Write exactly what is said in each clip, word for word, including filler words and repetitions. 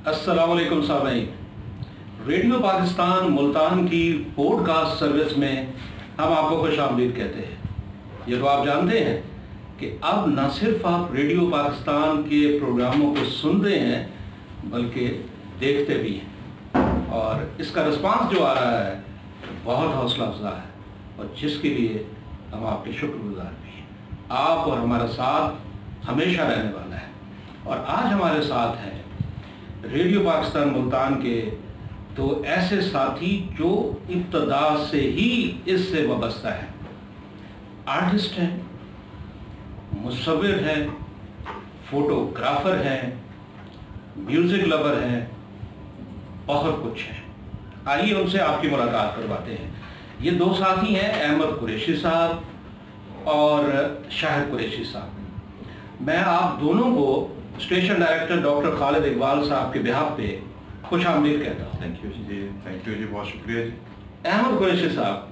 अस्सलाम वालेकुम सामीन, रेडियो पाकिस्तान मुल्तान की पॉडकास्ट सर्विस में हम आपको खुशामदीद कहते हैं। ये तो आप जानते हैं कि अब न सिर्फ आप रेडियो पाकिस्तान के प्रोग्रामों को सुनते हैं बल्कि देखते भी हैं, और इसका रिस्पांस जो आ रहा है बहुत हौसला अफजा है, और जिसके लिए हम आपके शुक्रगुजार भी हैं। आप और हमारा साथ हमेशा रहने वाला है। और आज हमारे साथ हैं रेडियो पाकिस्तान मुल्तान के तो ऐसे साथी जो इब्तदा से ही इससे वाबस्ता है। आर्टिस्ट हैं, मुसव्विर हैं, फोटोग्राफर हैं, म्यूज़िक लवर हैं, बहुत कुछ है। आइए उनसे आपकी मुलाकात करवाते हैं। ये दो साथी हैं, अहमद कुरैशी साहब और शाहिद कुरैशी साहब। मैं आप दोनों को station director doctor Khalid Iqbal साहब के बिहाफ पे खुश आमदीद कहता हूँ। थैंक यू जी, थैंक यू जी, बहुत शुक्रिया जी। अहमद कुरैशी साहब,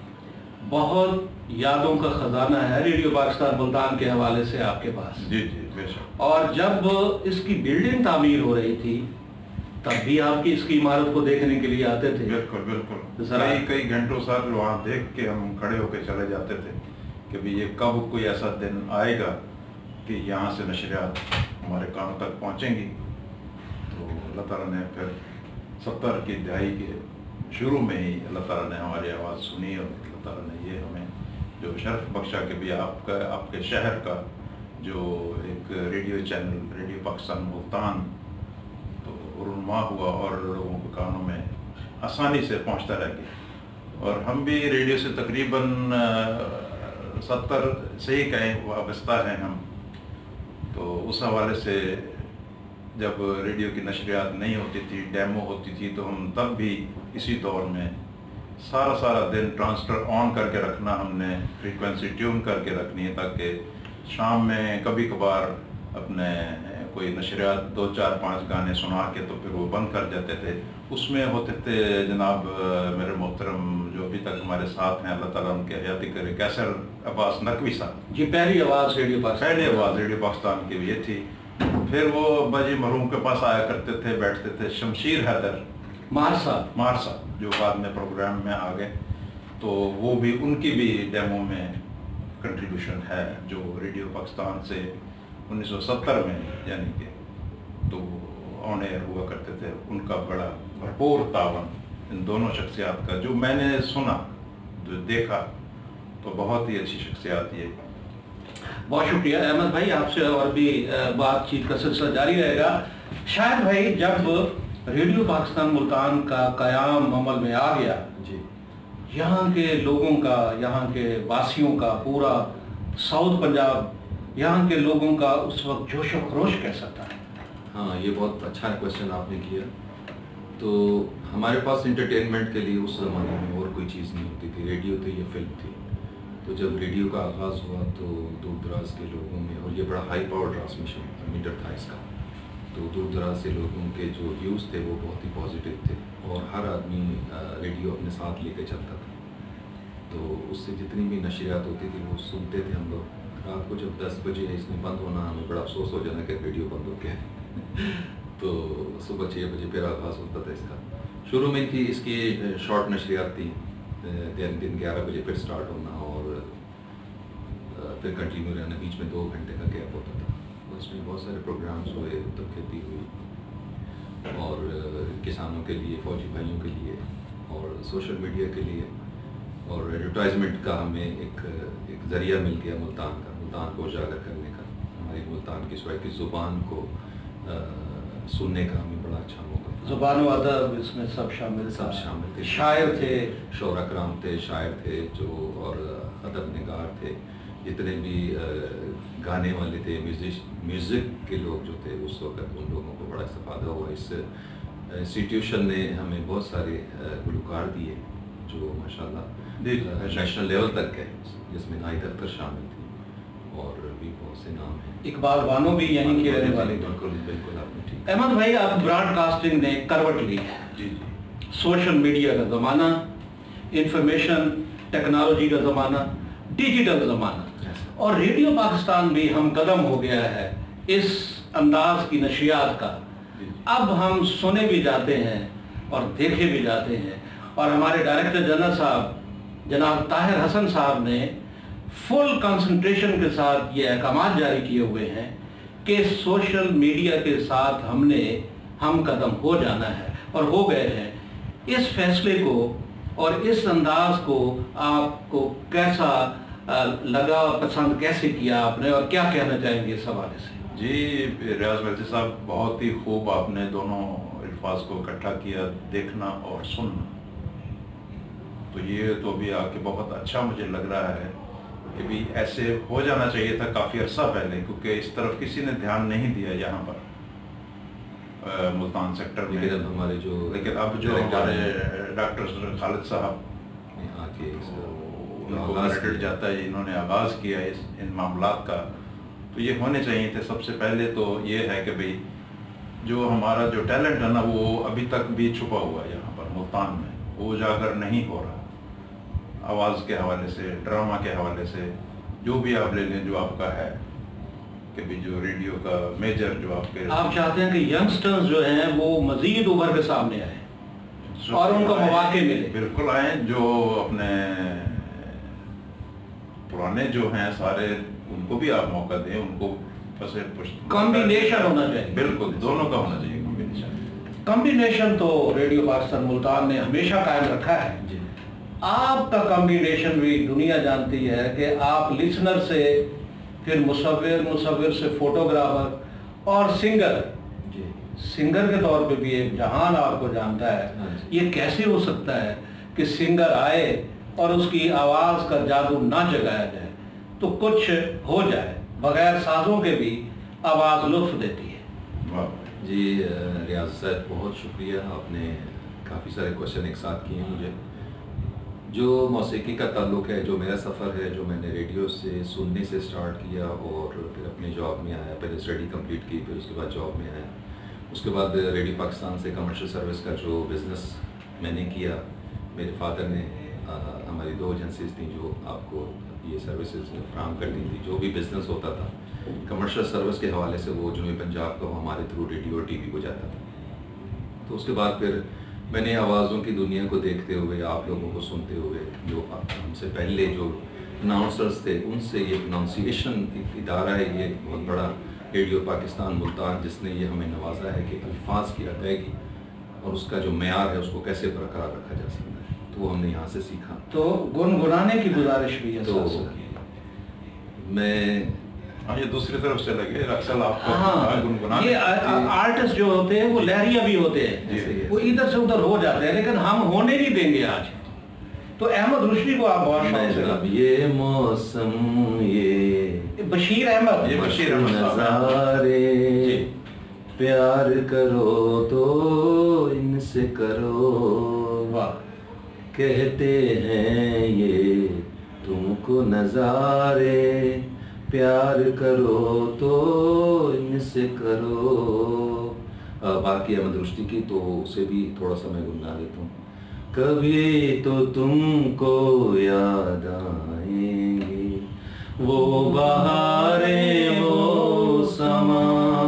बहुत यादों का ख़जाना है रेडियो पाकिस्तान मुल्तान के हवाले से आपके पास। जी जी बेशक। और जब इसकी बिल्डिंग तामीर हो रही थी तब भी आपकी इसकी इमारत को देखने के लिए आते थे। बिल्कुल बिल्कुल, कई कई घंटों साथ वहाँ देख के हम खड़े होकर चले जाते थे कि भाई ये कब कोई ऐसा दिन आएगा कि यहाँ से नशरियात हमारे कानों तक पहुँचेंगी। तो अल्लाह ताला ने फिर सत्तर की दहाई के शुरू में ही अल्लाह ताला ने हमारी आवाज़ सुनी, और अल्लाह ताला ने ये हमें जो शर्फ बख्शा कि भी आपका आपके शहर का जो एक radio channel radio Pakistan Multan तो रुनमा हुआ और लोगों के कानों में आसानी से पहुँचता रह गया। और हम भी रेडियो से तकरीबन सत्तर से ही कहीं वाबस्ता हैं हम। तो उस हवाले से जब रेडियो की नशरियात नहीं होती थी, डेमो होती थी, तो हम तब भी इसी दौर में सारा सारा दिन ट्रांसटर ऑन करके रखना, हमने फ्रीक्वेंसी ट्यून करके रखनी है ताकि शाम में कभी कभार अपने कोई नशरियात दो चार पांच गाने सुना के तो फिर वो बंद कर देते थे। उसमें होते थे जनाब मेरे मोहतरम जो अभी तक हमारे साथ हैं, अल्लाह ताला उनके हयाती करे, कैसर अब्बास नकवी साहब जी, पहली आवाज़ रेडियो पाकिस्तान पहली आवाज़ रेडियो पाकिस्तान की ये थी। फिर वो अब्बाजी मरहूम के पास आया करते थे, बैठते थे। शमशीर हैदर मारसा मारसा जो बाद में प्रोग्राम में आ गए, तो वो भी उनकी भी डेमो में कंट्रीब्यूशन है जो रेडियो पाकिस्तान से उन्नीस सौ सत्तर में यानी कि तो ऑन एयर हुआ करते थे। उनका बड़ा भरपूर तावन इन दोनों शख्सियात का जो मैंने सुना जो देखा तो बहुत ही अच्छी शख्सियात ये। बहुत शुक्रिया अहमद भाई, आपसे और भी बातचीत का सिलसिला जारी रहेगा। शायद भाई, जब रेडियो पाकिस्तान मुल्तान का क़याम अमल में आ गया जी, यहाँ के लोगों का, यहाँ के वासियों का, पूरा साउथ पंजाब, यहाँ के लोगों का उस वक्त जोश व खरोश कैसा था? हाँ, ये बहुत अच्छा क्वेश्चन आपने किया। तो हमारे पास इंटरटेनमेंट के लिए उस ज़माने में और कोई चीज़ नहीं होती थी, रेडियो थी या फिल्म थी। तो जब रेडियो का आगाज़ हुआ तो दूर दराज के लोगों में, और ये बड़ा हाई पावर ट्रांसमिशन मीटर था इसका, तो दूर दराज से लोगों के जो व्यूज़ थे वो बहुत ही पॉजिटिव थे, और हर आदमी रेडियो अपने साथ लेके चलता था। तो उससे जितनी भी नशरियात होती थी वो सुनते थे हम लोग। रात को जब दस बजे इसमें बंद होना, हमें बड़ा अफसोस हो जाना कि रेडियो बंद हो गया तो सुबह छः बजे फिर आगाज़ होता था इसका। शुरू में थी इसकी शॉर्ट नशरियात थी, दिन दिन ग्यारह बजे फिर स्टार्ट होना, और फिर कंटिन्यू रहना, बीच में दो घंटे का गैप होता था। उसमें बहुत सारे प्रोग्राम्स हुए, तो खेती हुई, और किसानों के लिए, फौजी भाइयों के लिए, और सोशल मीडिया के लिए, और एडवर्टाइजमेंट का हमें एक एक ज़रिया मिल गया मुल्तान का, मुल्तान को उजागर करने का, हमारी मुल्तान की स्वयं की ज़ुबान को आ, सुनने का हमें बड़ा अच्छा मौका। ज़ुबान व अदब इसमें सब शामिल सब शामिल थे, शायर थे, शोरा कराम थे, शायर थे जो, और अदब निगार थे, जितने भी आ, गाने वाले थे, म्यूजिक म्यूज़िक के लोग जो थे उस वक्त, उन लोगों को बड़ा इस्तेफादा हुआ। इस इंस्टीट्यूशन ने हमें बहुत सारे गुलकार दिए जो माशाल्लाह नेशनल लेवल तक है, जिसमें नाहिद अख्तर शामिल थी, और भी बहुत से नाम हैं। इकबाल बानो भी यहीं के रहने वाले। बिल्कुल बिल्कुल, आपने ठीक। अहमद भाई, आप ब्रॉडकास्टिंग ने करवट ली है। जी जी, सोशल मीडिया का ज़माना, इंफॉर्मेशन टेक्नोलॉजी का ज़माना, डिजिटल ज़माना, और रेडियो पाकिस्तान भी हम कदम हो गया है इस अंदाज की नशियात का اب ہم سنے بھی جاتے ہیں اور دیکھے بھی جاتے ہیں، اور ہمارے ڈائریکٹر جنرل صاحب جناب طاہر حسن صاحب نے فل کنسنٹریشن کے ساتھ یہ احکامات جاری کیے ہوئے ہیں کہ سوشل میڈیا کے ساتھ ہم نے ہم قدم ہو جانا ہے اور ہو گئے ہیں۔ اس فیصلے کو اور اس انداز کو آپ کو کیسا لگا اور پسند کیسے کیا آپ نے، اور کیا کہنا چاہیں گے اس حوالے سے؟ جی ریاض مرزی صاحب، بہت ہی خوب آپ نے دونوں الفاظ کو اکٹھا کیا، دیکھنا اور سننا، تو یہ تو بھی آ کے بہت اچھا مجھے لگ رہا ہے کہ بھی ایسے ہو جانا چاہیے تھا کافی عرصہ پہلے، کیونکہ اس طرف کسی نے دھیان نہیں دیا یہاں پر ملتان سیکٹر میں۔ لیکن ہمارے جو لیکن اب جو ہمارے ڈاکٹر خالد صاحب ریلیٹڈ جاتا ہے، انہوں نے آغاز کیا اس ان معاملات کا، تو یہ ہونے چاہیے تھے۔ سب سے پہلے تو یہ ہے کہ بھئی جو ہمارا جو ٹیلنٹ ہے نا، وہ ابھی تک بھی چھپا ہوا ہے یہاں پر ملتان میں، وہ اجاگر نہیں ہو رہا، آواز کے حوالے سے، ڈرامہ کے حوالے سے، جو بھی آپ لے لیں جو آپ کا ہے کہ بھی جو ریڈیو کا میجر جو آپ کے آپ چاہتے ہیں کہ ینگسٹرز جو ہیں وہ مزید ابھر کے سامنے آئیں اور ان کو مواقع ملے؟ بالکل آئیں، جو اپنے پرانے جو ہیں سارے ان کو بھی آپ موقع دیں، ان کو پسے پشت کمبینیشن ہونا چاہیے۔ بالکل دونوں کا ہونا چاہیے کمبینیشن۔ کمبینیشن تو ریڈیو پاکستان ملتان نے ہمیشہ قائم رکھا ہے جی۔ آپ کا کمبینیشن بھی دنیا جانتی ہے کہ آپ لسنر سے پھر مصور، مصور سے فوٹوگرافر اور سنگر جی، سنگر کے طور پہ بھی ایک جہان آپ کو جانتا ہے۔ یہ کیسے ہو سکتا ہے کہ سنگر آئے اور اس کی آواز کا جادو نہ جگایا جائے تو کچھ ہو جائے، بغیر سازوں کے بھی آواز لطف دیتی ہے؟ جی ریاض صاحب بہت شکریہ، آپ نے کافی سارے کوشچن ایک ساتھ کیے ہیں مجھے۔ جو موسیقی کا تعلق ہے، جو میرا سفر ہے، جو میں نے ریڈیو سے سننے سے سٹارٹ کیا اور پھر اپنے جاب میں آیا، پہلے اسٹڈی کمپلیٹ کی، پھر اس کے بعد جاب میں آیا، اس کے بعد ریڈیو پاکستان سے کمرشل سروس کا جو بزنس میں نے کیا، میرے فادر نے ہماری دو ایجنسیز تھیں جو آپ کو یہ سروسز فراہم کرتی تھی، جو بھی بزنس ہوتا تھا کمرشل سروس کے حوالے سے وہ جنوبی پنجاب کا وہ ہمارے تھرو ریڈیو اور ٹی وی کو جاتا تھا۔ تو اس کے بعد پھر میں نے آوازوں کی دنیا کو دیکھتے ہوئے، آپ لوگوں کو سنتے ہوئے، جو ہم سے پہلے جو اناؤنسرز تھے ان سے یہ پروننسیشن ادارہ ہے، یہ بہت بڑا ریڈیو پاکستان ملتان، جس نے یہ ہمیں نوازا ہے کہ الفاظ کی ادائیگی اور اس کا جو معیار ہے اس کو کیسے برقرار رکھا جا سکتا ہے، تو وہ ہم نے یہاں سے سیکھا۔ تو گنگنانے کی گزارش بھی ہے تو میں ہاں، یہ دوسری طرف سے لگے اکثر آپ کو گنگنانے، یہ آرٹسٹ جو ہوتے ہیں وہ لہریہ بھی ہوتے ہیں، وہ ادھر سے ادھر ہو جاتے ہیں، لیکن ہم ہونے نہیں دیں گے آج۔ تو احمد رشدی کو آپ بہت شوق، یہ موسم، یہ بشیر احمد، یہ بشیر احمد نظارے، پیار کرو تو ان سے کرو، واہ، کہتے ہیں یہ تم کو نظارے، پیار کرو تو ان سے کرو۔ باقی احمد رشدی کی تو اسے بھی تھوڑا سا میں گنگنا دیتا ہوں۔ کبھی تو تم کو یاد آئیں گی وہ بہاریں، وہ سما،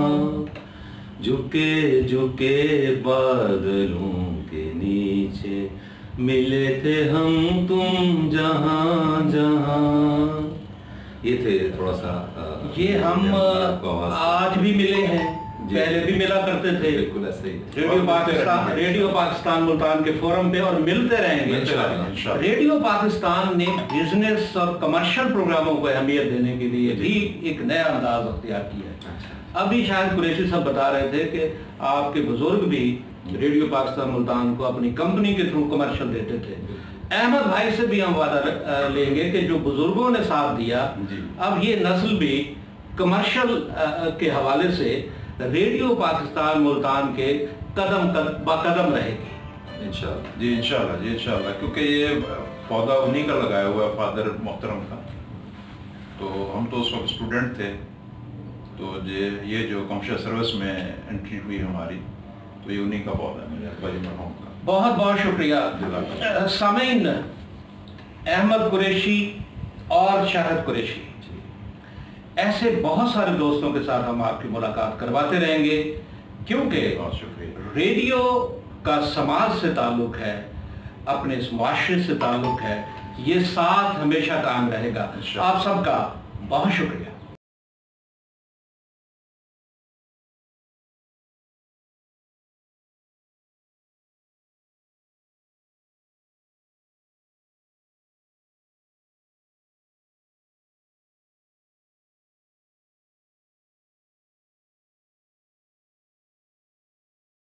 جھکے جھکے بادلوں کے نیچے ملے تھے ہم تم جہاں جہاں۔ یہ تھے تھوڑا سا، یہ ہم آج بھی ملے ہیں، پہلے بھی ملا کرتے تھے، بالکل ایسے ہی ریڈیو پاکستان ریڈیو پاکستان ملتان کے فورم پہ، اور ملتے رہیں گے۔ ریڈیو پاکستان نے بزنس اور کمرشل پروگراموں کو اہمیت دینے کے لیے بھی ایک نیا انداز اختیار کیا ہے۔ ابھی شاید قریشی صاحب بتا رہے تھے کہ آپ کے بزرگ بھی ریڈیو پاکستان ملتان کو اپنی کمپنی کے تھرو کمرشل دیتے تھے۔ احمد بھائی سے بھی ہم وعدہ لیں گے کہ جو بزرگوں نے ساتھ دیا، اب یہ نسل بھی کمرشل کے حوالے سے ریڈیو پاکستان ملتان کے قدم با قدم رہے گی انشاءاللہ۔ جی انشاءاللہ، جی انشاءاللہ، کیونکہ یہ پودا انہی کا لگایا ہوا ہے فادر محترم کا۔ تو ہم تو اس وقت اسٹوڈنٹ تھے، تو یہ جو کمرشل سروس میں انٹری ہوئی ہماری، تو یہ انہی کا پودا ہے میرے ابا جی مرحوم کا۔ بہت بہت شکریہ سامعین۔ احمد قریشی اور شاہد قریشی، ایسے بہت سارے دوستوں کے ساتھ ہم آپ کی ملاقات کرواتے رہیں گے۔ کیونکہ ریڈیو کا سماج سے تعلق ہے، اپنے اس معاشرے سے تعلق ہے، یہ ساتھ ہمیشہ قائم رہے گا۔ آپ سب کا بہت شکریہ۔